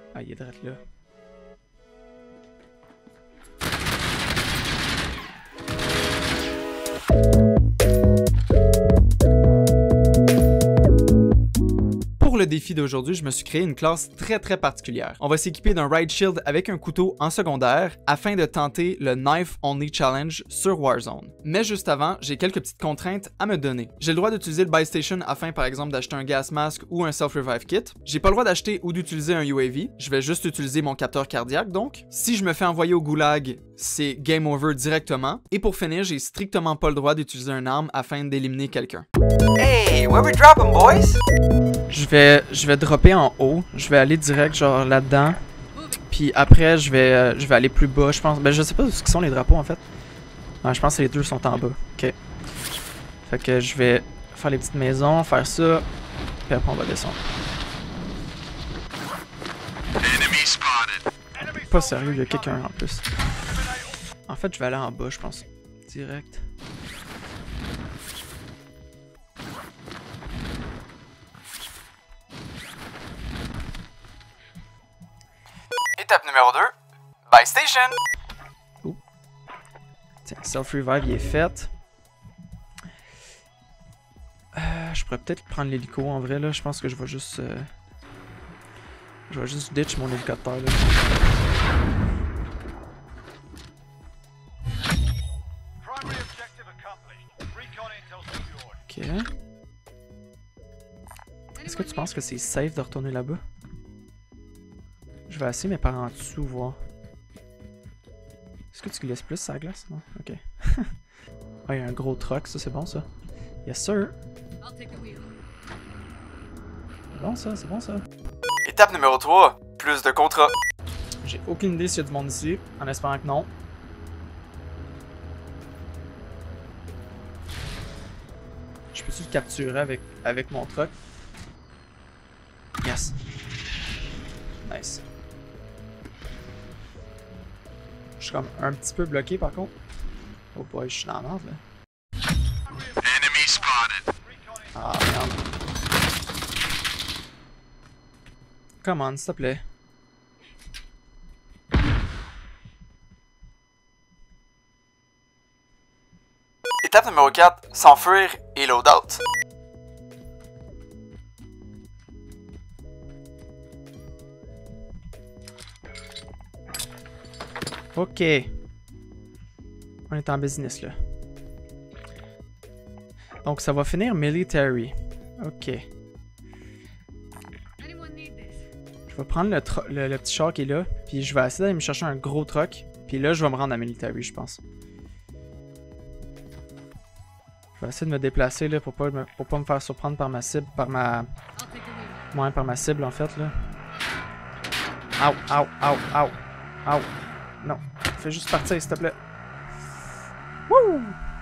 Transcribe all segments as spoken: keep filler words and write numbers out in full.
Ah, il est direct là. Pour le défi d'aujourd'hui, je me suis créé une classe très très particulière. On va s'équiper d'un Ride Shield avec un couteau en secondaire afin de tenter le Knife Only Challenge sur Warzone. Mais juste avant, j'ai quelques petites contraintes à me donner. J'ai le droit d'utiliser le Buy Station afin par exemple d'acheter un gas mask ou un Self-Revive Kit. J'ai pas le droit d'acheter ou d'utiliser un U A V. Je vais juste utiliser mon capteur cardiaque donc. Si je me fais envoyer au goulag, c'est game over directement. Et pour finir, j'ai strictement pas le droit d'utiliser une arme afin d'éliminer quelqu'un. Hey, where we dropping, boys? Je vais, je vais dropper en haut. Je vais aller direct genre là-dedans. Puis après, je vais, euh, je vais aller plus bas, je pense. Ben, je sais pas où sont les drapeaux en fait. Ah, je pense que les deux sont en bas. Ok. Fait que je vais faire les petites maisons, faire ça. Puis après, on va descendre. Pas sérieux, il y a quelqu'un en plus. En fait, je vais aller en bas, je pense. Direct. Étape numéro deux, Buy Station. Ouh. Tiens, Self-Revive, il est fait. Euh, je pourrais peut-être prendre l'hélico en vrai, là. Je pense que je vais juste... Euh... Je vais juste ditch mon hélicoptère, là. Ok. Est-ce que tu penses que c'est safe de retourner là-bas? Je vais essayer, mais par en dessous, voir. Est-ce que tu glisses plus sur la glace? Non? Ok. Ah, il y a un gros truck, ça c'est bon ça. Yes sir! C'est bon ça, c'est bon ça. Étape numéro trois, plus de contrats. J'ai aucune idée s'il y a du monde ici, en espérant que non. Je peux-tu le capturer avec, avec mon truck? Yes! Nice. Je suis comme un petit peu bloqué par contre. Oh boy, je suis dans la merde là. Ah merde. Come on, s'il te plaît. Étape numéro quatre, s'enfuir et loadout. Ok. On est en business là. Donc ça va finir military. Ok. Je vais prendre le, le, le petit char qui est là. Puis je vais essayer d'aller me chercher un gros truck. Puis là je vais me rendre à military je pense. Je vais essayer de me déplacer là pour pas me, pour pas me faire surprendre par ma cible. Par ma... Ouais, par ma cible en fait là. Aouh, aouh, aouh, aouh. Aouh. Non. Fais juste partir s'il te plaît. Wouh!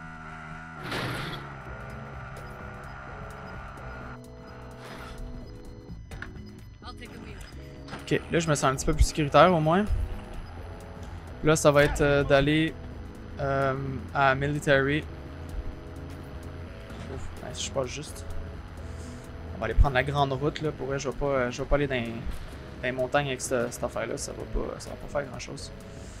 Ok, là je me sens un petit peu plus sécuritaire au moins. Là ça va être euh, d'aller euh, à military. Ouf, nice, je passe juste. On va aller prendre la grande route là. Pour vrai, je vais pas, euh, je vais pas aller dans, dans les montagnes avec cette, cette affaire là. Ça va pas, ça va pas faire grand chose.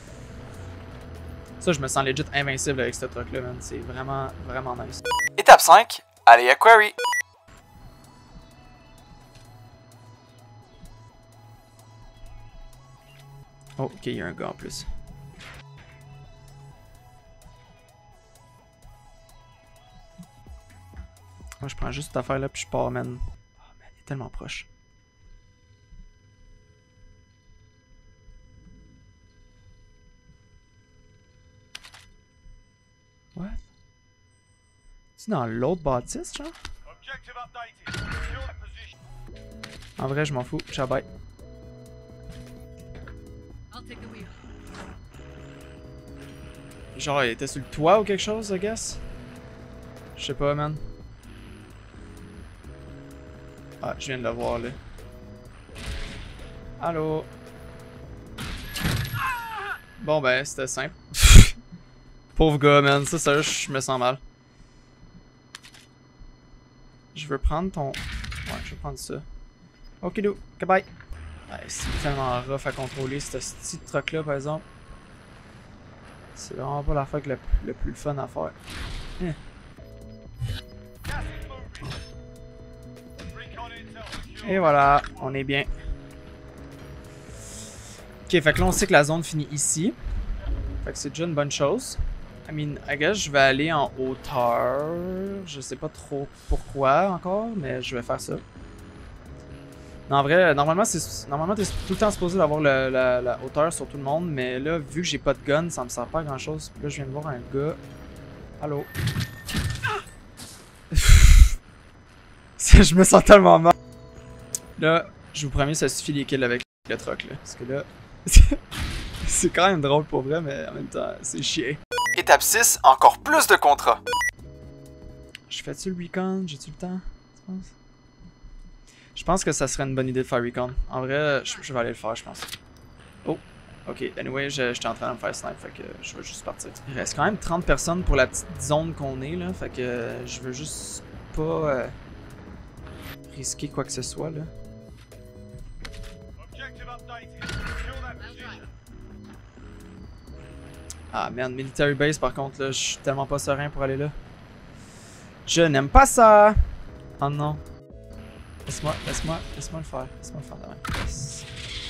Ça, je me sens legit invincible avec ce truc là, man. C'est vraiment, vraiment nice. Étape cinq, aller à Quarry. Oh, ok, il y a un gars en plus. Moi, je prends juste cette affaire là, puis je pars, man. Oh, man, il est tellement proche. What? C'est dans l'autre bâtisse, genre? En vrai, je m'en fous. Ciao, bye. Genre, il était sur le toit ou quelque chose, I guess? Je sais pas, man. Ah, je viens de le voir, là. Allô? Bon, ben, c'était simple. Pauvre gars, man. Ça, ça, je me sens mal. Je veux prendre ton... Ouais, je vais prendre ça. Ok, do. Goodbye. Ouais, c'est tellement rough à contrôler, ce petit truck là par exemple. C'est vraiment pas l'affaire le, le plus fun à faire. Hein. Et voilà, on est bien. Ok, fait que là on sait que la zone finit ici. Fait que c'est déjà une bonne chose. I mean, I guess je vais aller en hauteur. Je sais pas trop pourquoi encore, mais je vais faire ça. Non, en vrai, normalement, c'est normalement t'es tout le temps supposé d'avoir la, la hauteur sur tout le monde, mais là, vu que j'ai pas de gun, ça me sert pas à grand chose. Puis là, je viens de voir un gars. Allô? Je me sens tellement mal. Là, je vous promets, ça suffit les kills avec le truck, là. Parce que là, c'est quand même drôle pour vrai, mais en même temps, c'est chiant. Étape six, encore plus de contrats. Je fais-tu le recon? J'ai-tu le temps? Tu penses? Je pense que ça serait une bonne idée de faire recon. En vrai, je, je vais aller le faire, je pense. Oh, ok. Anyway, j'étais en train de me faire snipe, fait que je veux juste partir. Il reste quand même trente personnes pour la petite zone qu'on est, là. Fait que je veux juste pas euh, risquer quoi que ce soit, là. Ah merde, military base par contre, là, je suis tellement pas serein pour aller là. Je n'aime pas ça! Oh non. Laisse-moi, laisse-moi, laisse-moi le faire. Laisse-moi le faire de même. Yes.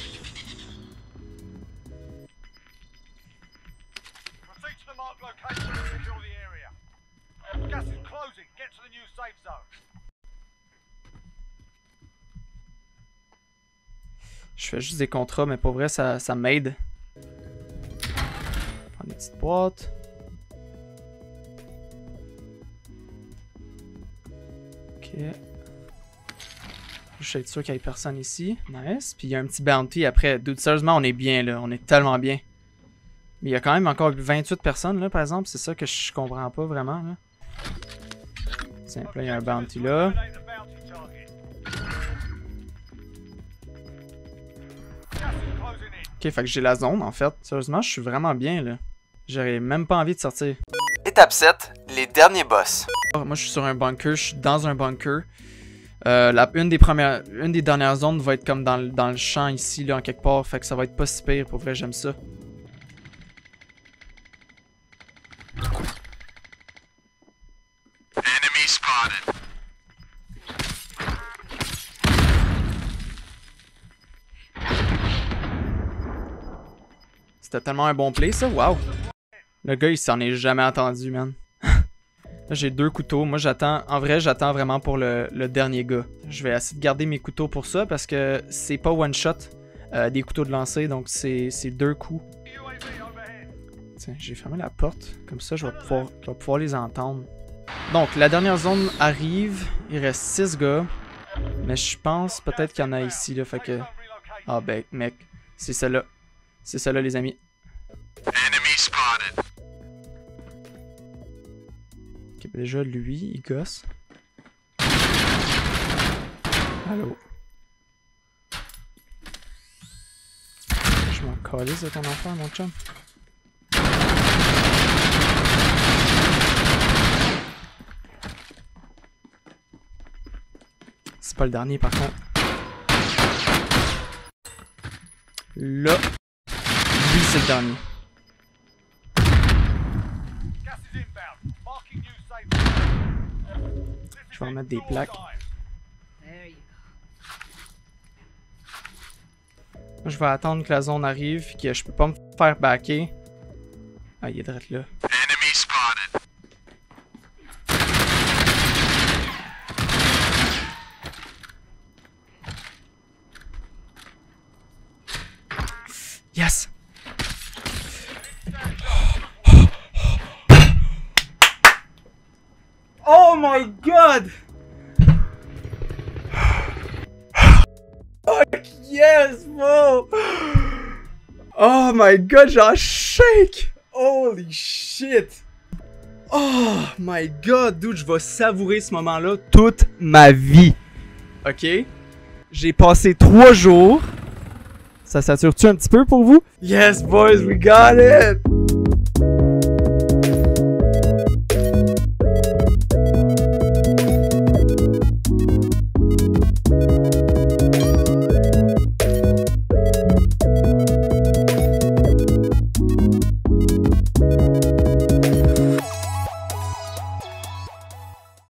Je fais juste des contrats, mais pour vrai, ça, ça m'aide. Prendre des petites boîtes. Ok. Je suis sûr qu'il n'y ait personne ici. Nice. Puis il y a un petit bounty après. Dude, sérieusement, on est bien là. On est tellement bien. Mais il y a quand même encore vingt-huit personnes là, par exemple. C'est ça que je comprends pas vraiment là. Tiens, là, il y a un bounty là. Ok, fait que j'ai la zone en fait. Sérieusement, je suis vraiment bien là. J'aurais même pas envie de sortir. Étape sept, les derniers boss. Moi, je suis sur un bunker. Je suis dans un bunker. Euh, la, une des premières, une des dernières zones va être comme dans, dans le champ ici, là, en quelque part. Fait que ça va être pas si pire. Pour vrai, j'aime ça. Enemy spotted. C'était tellement un bon play, ça. Wow. Le gars, il s'en est jamais attendu, man. Là, j'ai deux couteaux. Moi, j'attends. En vrai, j'attends vraiment pour le, le dernier gars. Je vais essayer de garder mes couteaux pour ça parce que c'est pas one shot euh, des couteaux de lancer. Donc, c'est deux coups. Tiens, j'ai fermé la porte. Comme ça, je vais, pouvoir, je vais pouvoir les entendre. Donc, la dernière zone arrive. Il reste six gars. Mais je pense peut-être qu'il y en a ici. Là, fait que. Ah, ben, mec. C'est celle-là. C'est celle-là, les amis. Enemy spotted. Ok, ben déjà, lui, il gosse. Allô? Je m'en calisse de ton enfant, mon chum. C'est pas le dernier, par contre. Là. Lui, c'est le dernier. Je vais remettre des plaques. Moi, je vais attendre que la zone arrive et que je peux pas me faire backer. Ah, il est direct là. Enemy spotted. Yes! Oh my god! Fuck yes, bro! Oh my god, j'en shake! Holy shit! Oh my god, dude, je vais savourer ce moment-là toute ma vie. Ok? J'ai passé trois jours. Ça sature-tu un petit peu pour vous? Yes, boys, we got it!